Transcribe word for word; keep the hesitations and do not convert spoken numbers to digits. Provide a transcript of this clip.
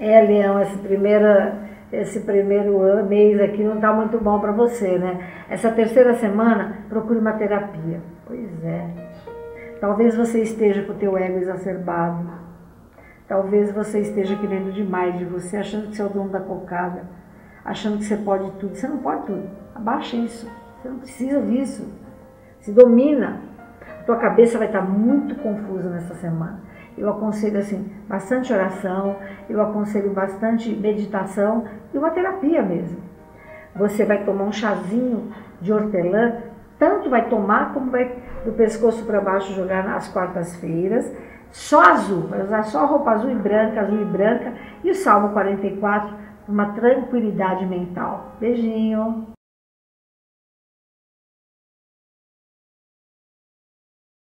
É, Leão, esse primeiro, esse primeiro mês aqui não está muito bom para você, né? Essa terceira semana, procure uma terapia. Pois é. Talvez você esteja com o teu ego exacerbado. Talvez você esteja querendo demais de você, achando que você é o dono da cocada, achando que você pode tudo. Você não pode tudo. Abaixa isso. Você não precisa disso. Se domina. A tua cabeça vai estar muito confusa nessa semana. Eu aconselho assim, bastante oração, eu aconselho bastante meditação e uma terapia mesmo. Você vai tomar um chazinho de hortelã, tanto vai tomar como vai do pescoço para baixo jogar nas quartas-feiras, só azul, vai usar só roupa azul e branca, azul e branca, e o Salmo quarenta e quatro, uma tranquilidade mental. Beijinho!